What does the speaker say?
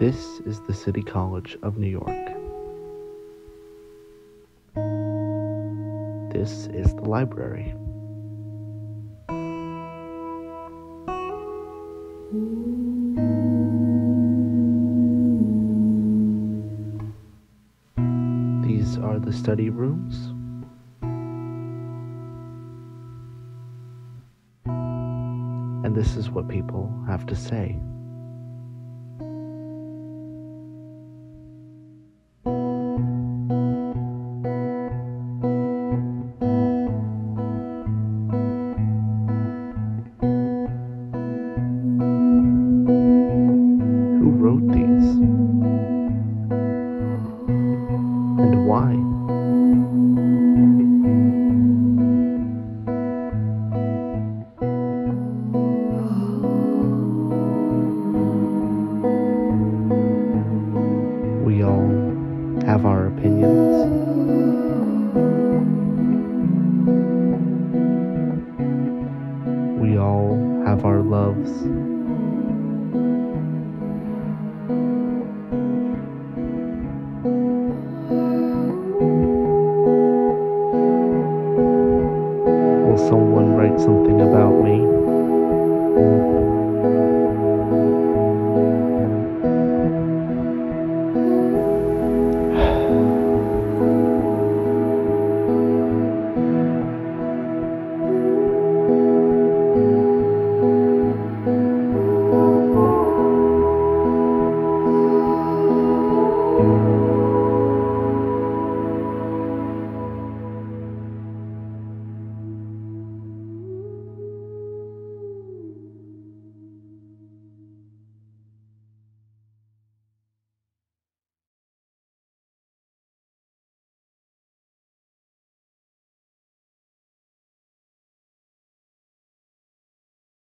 This is the City College of New York. This is the library. These are the study rooms. And this is what people have to say. Who wrote these? And why? We all have our opinions. We all have our loves. Will someone write something about me?